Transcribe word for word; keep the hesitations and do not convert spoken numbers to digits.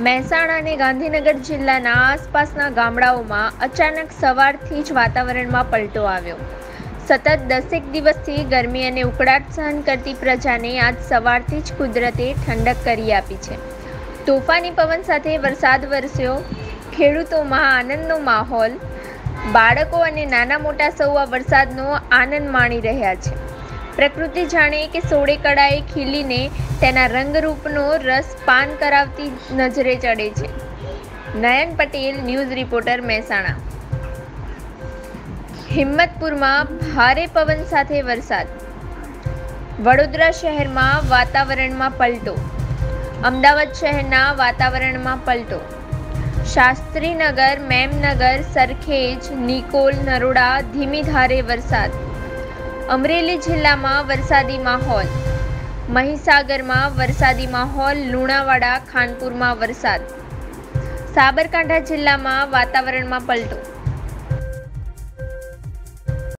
મહેસાણા અને ગાંધીનગર જિલ્લાના આસપાસના ગામડાઓમાં અચાનક સવારથી જ વાતાવરણમાં પલટો આવ્યો. સતત દસેક દિવસથી ગરમી અને ઉકળાટ સહન કરતી પ્રજાને આજ સવારથી જ કુદરતે ઠંડક કરી આપી છે. તોફાની પવન સાથે વરસાદ વરસ્યો. ખેડૂતોમાં આનંદનો માહોલ. બાળકો અને નાના મોટા સૌ આ વરસાદનો આનંદ માણી રહ્યા છે. પ્રકૃતિ જાણે કે સોળે કળાએ ખીલીને તેના રંગરૂપનો રસ પાન કરાવતી નજરે ચડે છે. Nayan Patel, news reporter, Mehsana. હિંમતપુરમાં ભારે પવન સાથે વરસાદ. વડોદરા શહેરમાં વાતાવરણમાં પલટો. અમદાવાદ શહેરના વાતાવરણમાં પલટો. શાસ્ત્રીનગર, મેમનગર, સરખેજ, નિકોલ, નરોડા ધીમી ધારે વરસાદ. અમરેલી જિલ્લામાં વરસાદી માહોલ. મહીસાગરમાં વરસાદી માહોલ. લુણાવાડા, ખાનપુરમાં વરસાદ. સાબરકાંઠા જિલ્લામાં વાતાવરણમાં પલટો.